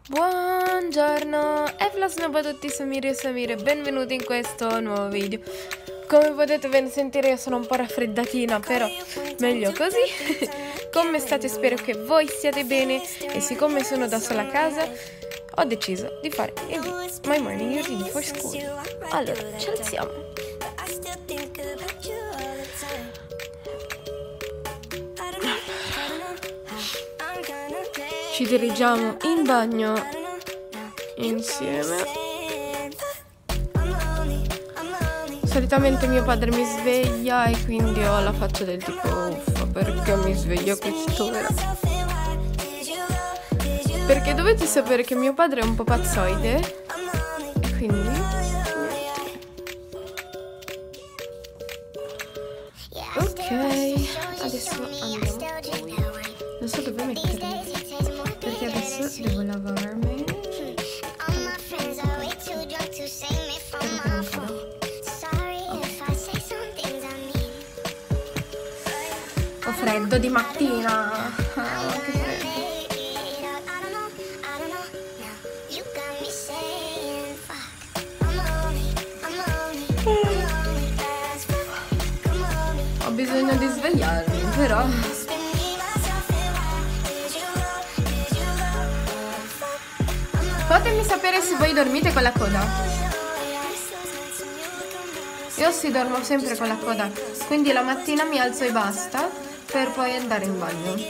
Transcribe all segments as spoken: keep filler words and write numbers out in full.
Buongiorno e a tutti, Samiri e Samire, benvenuti in questo nuovo video. Come potete ben sentire io sono un po' raffreddatina, però meglio così. Come state? Spero che voi stiate bene e siccome sono da sola a casa ho deciso di fare il video My Morning Routine for School. Allora, ci alziamo. Ci dirigiamo in bagno insieme. Solitamente mio padre mi sveglia e quindi ho la faccia del tipo uffa, perché mi sveglia a quest'ora. Perché dovete sapere che mio padre è un po' pazzoide e quindi ok, adesso andiamo. Non so dove mettere, perché adesso devo lavarmi. Spero che non cada. Ho freddo di mattina. Ah, che freddo. Ho bisogno di svegliarmi, però. Fatemi sapere se voi dormite con la coda. Io si dormo sempre con la coda, quindi la mattina mi alzo e basta per poi andare in bagno.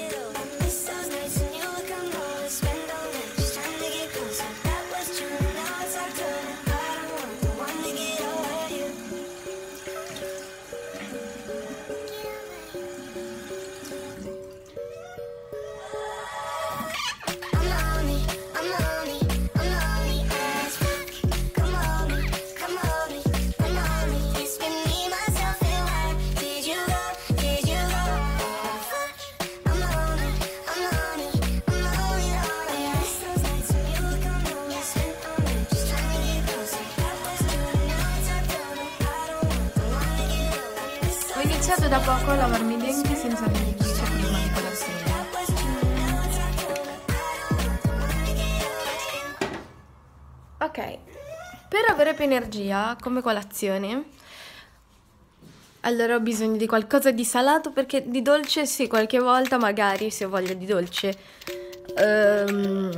Ho iniziato da poco a lavarmi i denti senza dentifricio prima di colazione. Ok, per avere più energia come colazione, allora ho bisogno di qualcosa di salato, perché di dolce sì, qualche volta magari se ho voglia di dolce um,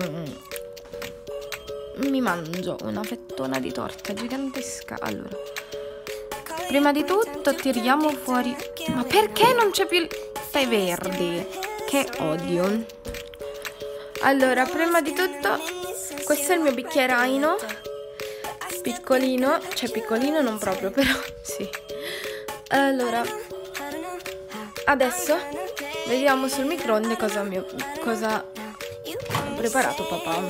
mi mangio una fettona di torta gigantesca. Allora, prima di tutto tiriamo fuori. Ma perché non c'è più il tè verde? Che odio. Allora, prima di tutto, questo è il mio bicchieraino piccolino. Cioè piccolino non proprio, però sì. Allora, adesso vediamo sul microonde cosa, mio, cosa ha preparato papà.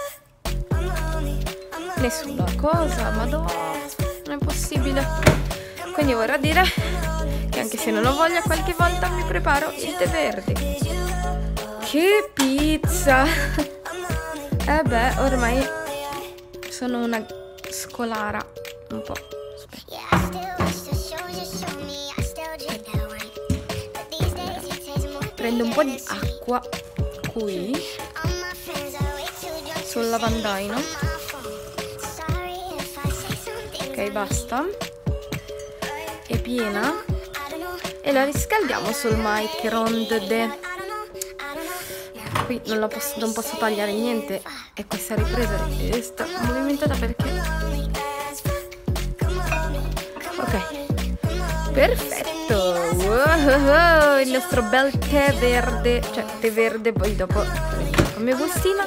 Nessuna cosa, madonna, non è possibile. Quindi vorrà dire che anche se non ho voglia, qualche volta mi preparo il tè verde. Che pizza! Eh beh, ormai sono una scolara un po'. Aspetta. Prendo un po' di acqua qui sul lavandaino. Ok, basta. È piena e la riscaldiamo sul microonde. Qui non, la posso, non posso tagliare niente e questa ripresa sta movimentata perché ok, perfetto. Wow, il nostro bel tè verde, cioè tè verde, poi dopo come bustina.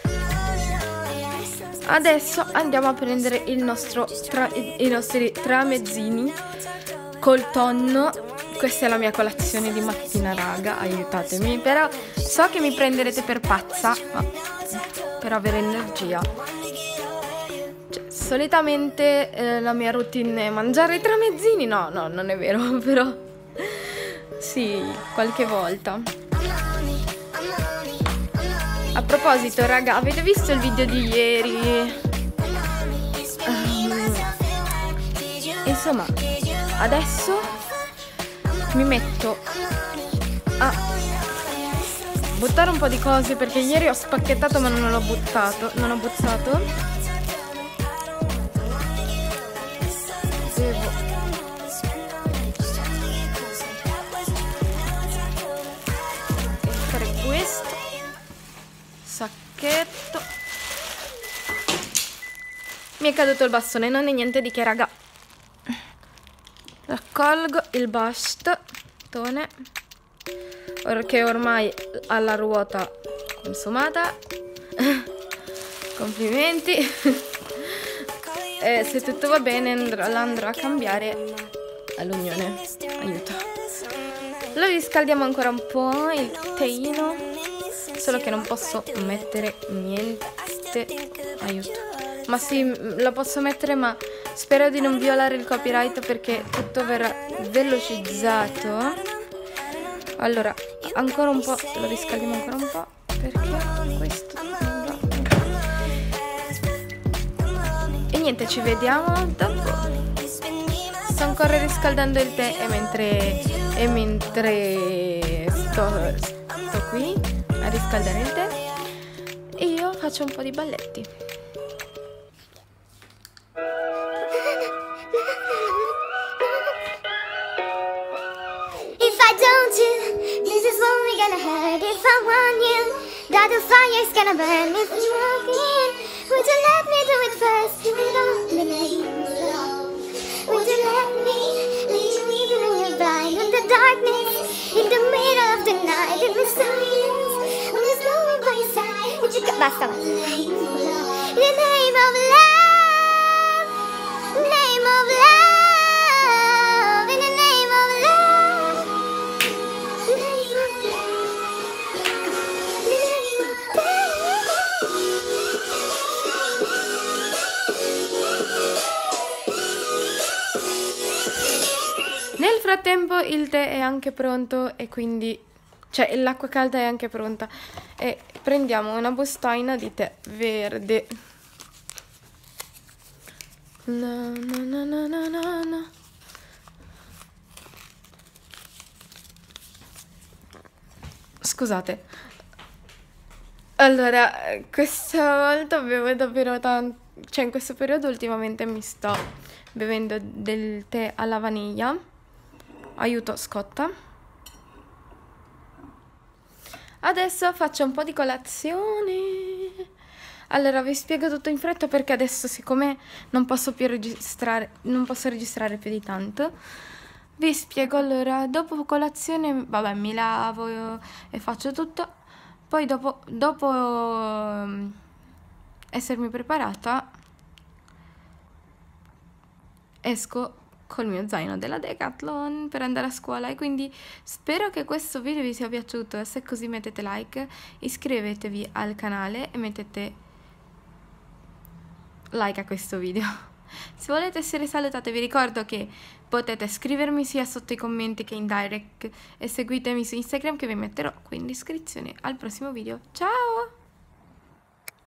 Adesso andiamo a prendere il nostro tra, i nostri tramezzini col tonno. Questa è la mia colazione di mattina, raga, aiutatemi. Però so che mi prenderete per pazza, ma per avere energia, cioè, solitamente eh, la mia routine è mangiare i tramezzini. No, no, non è vero, però sì, qualche volta. A proposito, raga, avete visto il video di ieri? Um, insomma, adesso mi metto a buttare un po' di cose perché ieri ho spacchettato ma non l'ho buttato, non ho buttato. Devo fare questo sacchetto. Mi è caduto il bastone, non è niente di che, raga. Raccolgo il bastone che ormai ha la ruota consumata. Complimenti. E se tutto va bene andrò, la andrò a cambiare all'Unione. Aiuto. Lo riscaldiamo ancora un po' il teino, solo che non posso mettere niente. Aiuto. Ma sì, lo posso mettere, ma spero di non violare il copyright perché tutto verrà velocizzato. Allora, ancora un po', lo riscaldiamo ancora un po' perché questo non va. E niente, ci vediamo dopo. Sto ancora riscaldando il tè e mentre, e mentre sto, sto qui a riscaldare il tè, io faccio un po' di balletti. Don't you? This is what we're gonna hurt if I want you. That the fire's gonna burn if you walk in. Would you let me do it first? You don't believe love. Would you let me leave me even when you're blind in the darkness, in the middle of the night, in the silence, when there's no one by your side? Would you go? Basta. In the name of love, name of love. Nel frattempo il tè è anche pronto e quindi, cioè l'acqua calda è anche pronta e prendiamo una bustina di tè verde. Na, na, na, na, na, na, na. Scusate. Allora, questa volta bevo davvero tanto, cioè in questo periodo ultimamente mi sto bevendo del tè alla vaniglia. Aiuto, scotta. Adesso faccio un po' di colazione. Allora vi spiego tutto in fretta perché adesso, siccome non posso più registrare, non posso registrare più di tanto, vi spiego. Allora, dopo colazione, vabbè, mi lavo e faccio tutto. Poi dopo, dopo um, essermi preparata, esco col mio zaino della Decathlon per andare a scuola. E quindi spero che questo video vi sia piaciuto. Se è così mettete like, iscrivetevi al canale e mettete like a questo video. Se volete essere salutate vi ricordo che potete scrivermi sia sotto i commenti che in direct e seguitemi su Instagram che vi metterò qui in descrizione. Al prossimo video, ciao!